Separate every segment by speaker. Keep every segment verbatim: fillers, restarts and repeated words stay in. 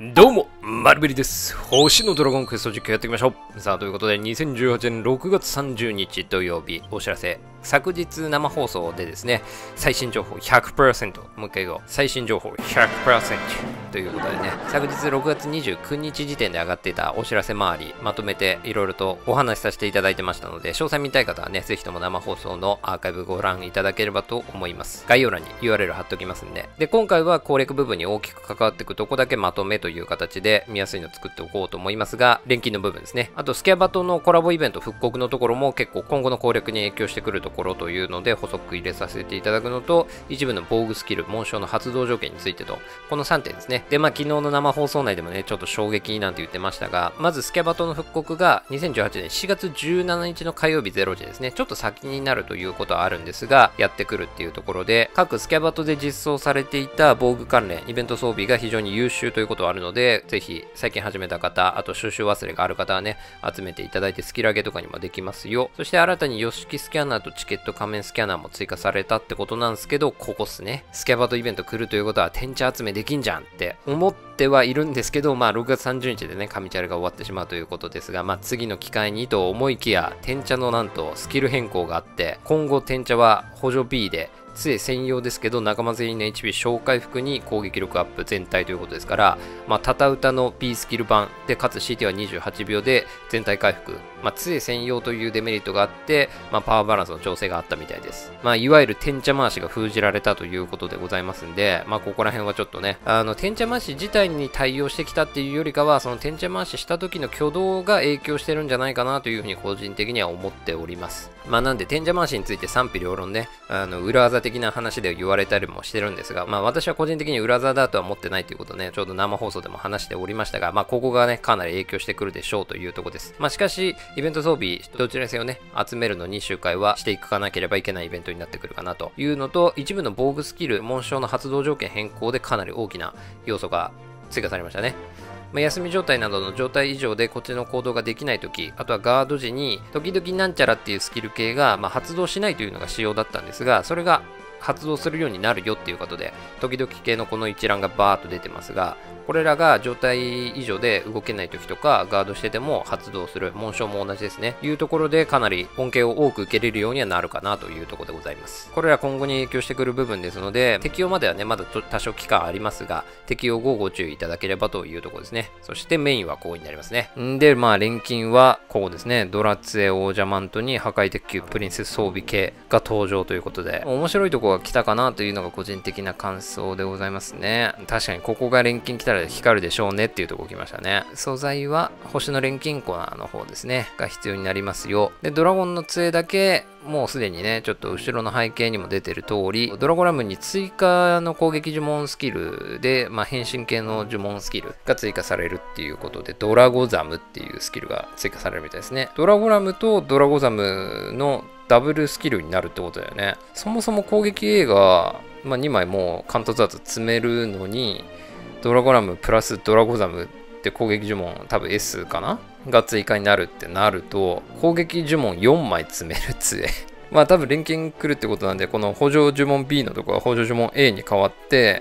Speaker 1: どうも、マルベリです。星のドラゴンクエスト実況やっていきましょう。さあ、ということで、にせんじゅうはちねんろくがつさんじゅうにち土曜日、お知らせ。昨日生放送でですね、最新情報 ひゃくパーセント、もう一回言おう。最新情報 ひゃくパーセント ということでね、昨日ろくがつにじゅうくにち時点で上がっていたお知らせ周り、まとめていろいろとお話しさせていただいてましたので、詳細見たい方はね、ぜひとも生放送のアーカイブご覧いただければと思います。概要欄に ユーアールエル 貼っておきますんで。で、今回は攻略部分に大きく関わっていくとこだけまとめという形で見やすいの作っておこうと思いますが、錬金の部分ですね。あと、スキャバとのコラボイベント復刻のところも結構今後の攻略に影響してくるところというので補足入れさせていただくのと、一部の防具スキル、紋章の発動条件についてと、このさんてんですね。で、まあ昨日の生放送内でもね、ちょっと衝撃なんて言ってましたが、まずスキャバとの復刻がにせんじゅうはちねんしがつじゅうしちにちの火曜日れいじですね。ちょっと先になるということはあるんですが、やってくるっていうところで、各スキャバとで実装されていた防具関連、イベント装備が非常に優秀ということはあるので、ぜひ最近始めた方、あと収集忘れがある方はね、集めていただいてスキル上げとかにもできますよ。そして新たにヨシキスキャナーとチケット仮面スキャナーも追加されたってことなんですけど、ここっすね。スキャバとイベント来るということは天茶集めできんじゃんって思ってはいるんですけど、まあろくがつさんじゅうにちでね、神チャレが終わってしまうということですが、まあ次の機会にと思いきや、天茶のなんとスキル変更があって、今後天茶は補助 B で、杖専用ですけど、仲間全員の エイチピー 小回復に攻撃力アップ全体ということですから、まあ、タタウタの B スキル版で、かつ シーティー はにじゅうはちびょうで全体回復。まあ、杖専用というデメリットがあって、まあ、パワーバランスの調整があったみたいです。まあ、いわゆる天茶回しが封じられたということでございますんで、まあ、ここら辺はちょっとね、あの、天茶回し自体に対応してきたっていうよりかは、その天茶回しした時の挙動が影響してるんじゃないかなというふうに個人的には思っております。まあ、なんで天茶回しについて賛否両論ね、あの、裏技的な話で言われたりもしてるんですが、まあ、私は個人的に裏技だとは思ってないということをね、ちょうど生放送でも話しておりましたが、まあ、ここがね、かなり影響してくるでしょうというところです。まあ、しかし、イベント装備、どちらにせよね、集めるのに周回はしていかなければいけないイベントになってくるかなというのと、一部の防具スキル、紋章の発動条件変更でかなり大きな要素が追加されましたね。まあ、休み状態などの状態以上でこっちの行動ができないとき、あとはガード時に時々なんちゃらっていうスキル系が、まあ、発動しないというのが仕様だったんですが、それが発動するようになるよっていうことで、時々系のこの一覧がバーっと出てますが、これらが状態以上で動けない時とかガードしてても発動する、紋章も同じですね。いうところでかなり恩恵を多く受けれるようにはなるかなというところでございます。これら今後に影響してくる部分ですので、適用まではね、まだ多少期間ありますが、適用後ご注意いただければというところですね。そしてメインはこうになりますね。んで、まあ、錬金はこうですね。ドラツエ王者マントに破壊鉄球プリンセス装備系が登場ということで、面白いところが来たかなというのが個人的な感想でございますね。確かにここが錬金来たら光るでしょうねっていうところ来ましたね。素材は星の錬金粉の方ですね。が必要になりますよ。で、ドラゴンの杖だけ、もうすでにね、ちょっと後ろの背景にも出てる通り、ドラゴラムに追加の攻撃呪文スキルで、まあ、変身系の呪文スキルが追加されるっていうことで、ドラゴザムっていうスキルが追加されるみたいですね。ドラゴラムとドラゴザムのダブルスキルになるってことだよね。そもそも攻撃 A が、まあ、にまいもうカントザーツ詰めるのに、ドラゴラムプラスドラゴザムって攻撃呪文多分 エス かなが追加になるってなると、攻撃呪文よんまい詰める杖。まあ多分錬金来るってことなんで、この補助呪文 B のところは補助呪文 A に変わって、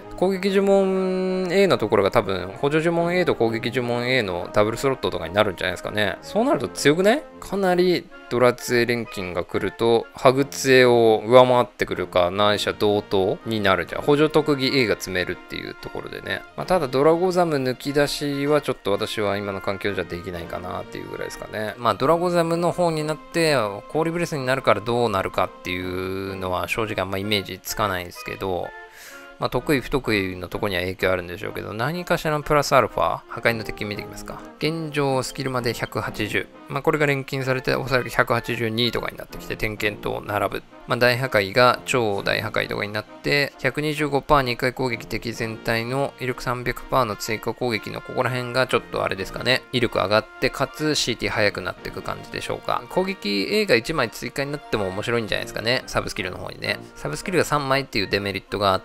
Speaker 1: 攻撃呪文 A のところが多分補助呪文 A と攻撃呪文 A のダブルスロットとかになるんじゃないですかね。そうなると強くない？かなりドラツエ錬金が来ると、ハグツエを上回ってくるか、ないしは同等になるじゃん。補助特技 A が詰めるっていうところでね。まあ、ただドラゴザム抜き出しはちょっと私は今の環境じゃできないかなっていうぐらいですかね。まあドラゴザムの方になって、氷ブレスになるからどうなるかっていうのは正直あんまイメージつかないんですけど、まあ、得意不得意のところには影響あるんでしょうけど、何かしらのプラスアルファ、破壊の敵見ていきますか。現状スキルまでひゃくはちじゅう。まあ、これが錬金されて、おそらくひゃくはちじゅうにとかになってきて、点検と並ぶ。まあ、大破壊が超大破壊とかになって、ひゃくにじゅうごパーセントにかい攻撃敵全体の威力 さんびゃくパーセント の追加攻撃のここら辺がちょっとあれですかね。威力上がって、かつ シーティー 速くなっていく感じでしょうか。攻撃 A がいちまい追加になっても面白いんじゃないですかね。サブスキルの方にね。サブスキルがさんまいっていうデメリットがあったので、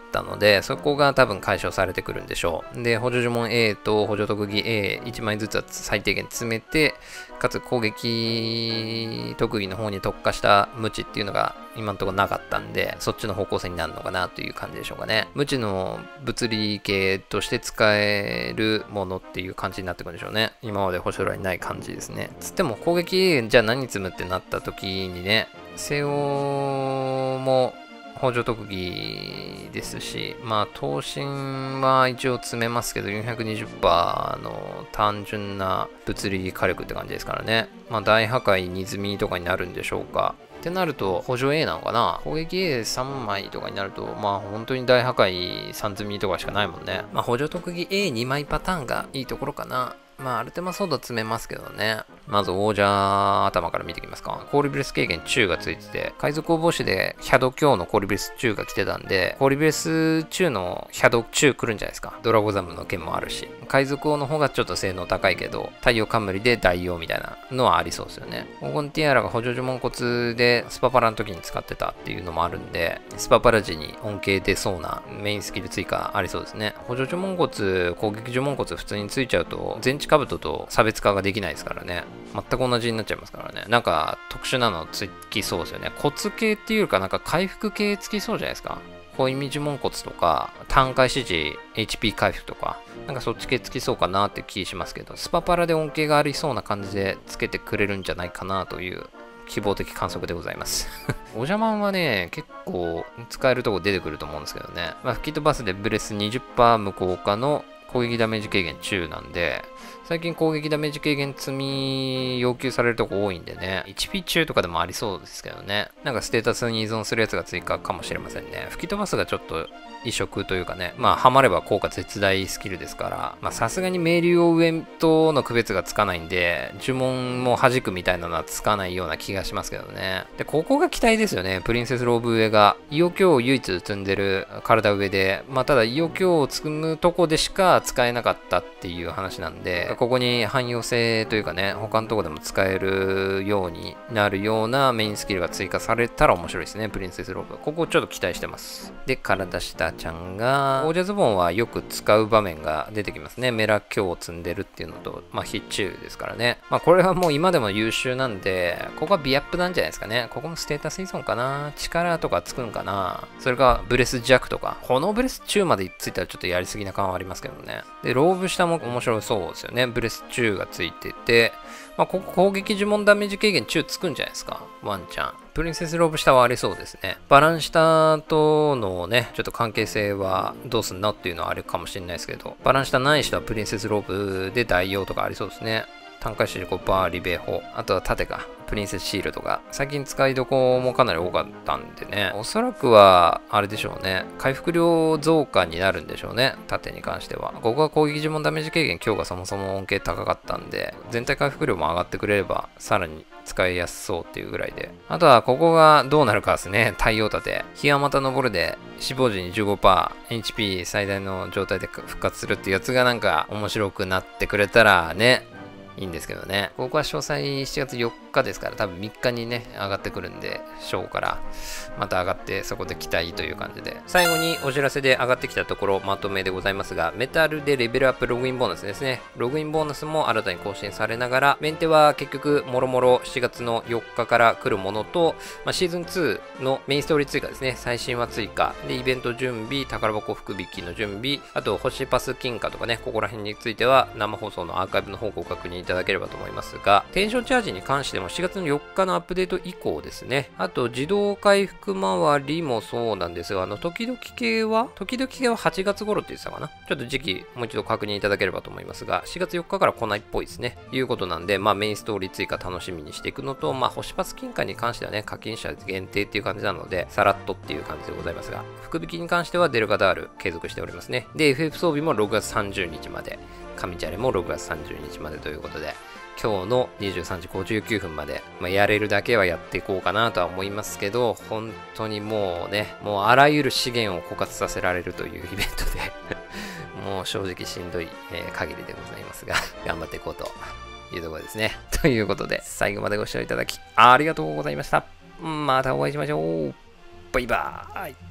Speaker 1: で、そこが多分解消されてくるんでしょう。で、補助呪文 A と補助特技 エーいち 枚ずつは最低限詰めて、かつ攻撃特技の方に特化した無知っていうのが今のところなかったんで、そっちの方向性になるのかなという感じでしょうかね。無知の物理系として使えるものっていう感じになってくるんでしょうね。今まで星空にない感じですね。つっても攻撃じゃあ何積むってなった時にね、西欧も補助特技ですし、まあ、闘神は一応詰めますけど、よんひゃくにじゅっパーセント の単純な物理火力って感じですからね。まあ、大破壊に積みとかになるんでしょうか。ってなると、補助 A なのかな。攻撃 エーさん 枚とかになると、まあ、本当に大破壊さん積みとかしかないもんね。まあ、補助特技 エーに 枚パターンがいいところかな。まあ、アルテマソード詰めますけどね。まず、王者頭から見ていきますか。コーリビレス軽減中がついてて、海賊王帽子でヒャド強のコーリビレス中が来てたんで、コーリビレス中のヒャド中来るんじゃないですか。ドラゴザムの剣もあるし。海賊王の方がちょっと性能高いけど、太陽冠で代用みたいなのはありそうですよね。黄金ティアラが補助呪文骨でスパパラの時に使ってたっていうのもあるんで、スパパラ時に恩恵出そうなメインスキル追加ありそうですね。補助呪文骨、攻撃呪文骨普通についちゃうと、全知兜と差別化ができないですからね。全く同じになっちゃいますからね。なんか特殊なのつきそうですよね。骨系っていうかなんか回復系つきそうじゃないですか。ホイミ呪文骨とか、単回指示 エイチピー 回復とか、なんかそっち系つきそうかなって気しますけど、スパパラで恩恵がありそうな感じでつけてくれるんじゃないかなという希望的観測でございます。おじゃまんはね、結構使えるとこ出てくると思うんですけどね。まあ、吹き飛ばすでブレス にじゅっパーセント 無効化の攻撃ダメージ軽減中なんで、最近攻撃ダメージ軽減積み要求されるとこ多いんでね、エイチピー 中とかでもありそうですけどね。なんかステータスに依存するやつが追加かもしれませんね。吹き飛ばすがちょっと異色というかね、まあハマれば効果絶大スキルですから、まあさすがに命流を上との区別がつかないんで、呪文も弾くみたいなのはつかないような気がしますけどね。で、ここが期待ですよね。プリンセスローブ上が。イオ強を唯一積んでる体上で、まあただイオ強を積むとこでしか使えなかったっていう話なんで、ここに汎用性というかね、他のとこでも使えるようになるようなメインスキルが追加されたら面白いですね、プリンセスローブ。ここちょっと期待してます。で、体下ちゃんが、王者ズボンはよく使う場面が出てきますね。メラ強を積んでるっていうのと、まあ必中ですからね。まあこれはもう今でも優秀なんで、ここはビアップなんじゃないですかね。ここもステータス依存かな。力とかつくんかな。それかブレス弱とか。このブレス中までついたらちょっとやりすぎな感はありますけどね。で、ローブ下も面白そうですよね。ブレス中がついてて、まあ、ここ攻撃呪文ダメージ軽減中つくんじゃないですか。ワンチャン。プリンセスローブ下はありそうですね。バラン下とのね、ちょっと関係性はどうすんのっていうのはあるかもしれないですけど、バラン下ない人はプリンセスローブで代用とかありそうですね。単回指示ごパーセントリベ法。あとは盾か。プリンセスシールドが。最近使いどこもかなり多かったんでね。おそらくは、あれでしょうね。回復量増加になるんでしょうね。盾に関しては。ここは攻撃呪文ダメージ軽減強がそもそも恩恵高かったんで、全体回復量も上がってくれれば、さらに使いやすそうっていうぐらいで。あとは、ここがどうなるかですね。太陽盾。日はまた登るで、死亡時に じゅうごパーセント、エイチピー 最大の状態で復活するっていうやつがなんか面白くなってくれたらね、いいんですけどね。ここは詳細しちがつよっかですから、多分みっかにね、上がってくるんで、ショーからまた上がって、そこで期待という感じで。最後にお知らせで上がってきたところ、まとめでございますが、メタルでレベルアップログインボーナスですね。ログインボーナスも新たに更新されながら、メンテは結局、もろもろしちがつのよっかから来るものと、まあ、シーズンツーのメインストーリー追加ですね。最新話追加。で、イベント準備、宝箱福引きの準備、あと、星パス金貨とかね、ここら辺については、生放送のアーカイブの方をご確認いただければと思いますが、テンションチャージに関してもしがつのよっかのアップデート以降ですね。あと、自動回復周りもそうなんですが、あの、時々系は時々系ははちがつ頃って言ってたかな。ちょっと時期、もう一度確認いただければと思いますが、しがつよっかから来ないっぽいですね。いうことなんで、まあ、メインストーリー追加楽しみにしていくのと、まあ、星パス金貨に関してはね、課金者限定っていう感じなので、さらっとっていう感じでございますが、福引きに関してはデルガダール継続しておりますね。で、エフエフ 装備もろくがつさんじゅうにちまで、神チャレもろくがつさんじゅうにちまでということで、今日のにじゅうさんじごじゅうきゅうふんまで、まあ、やれるだけはやっていこうかなとは思いますけど、本当にもうね、もうあらゆる資源を枯渇させられるというイベントで、もう正直しんどい、えー、限りでございますが、頑張っていこうというところですね。ということで、最後までご視聴いただきありがとうございました。またお会いしましょう。バイバーイ。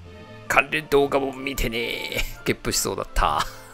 Speaker 1: 関連動画も見てね。ゲップしそうだった。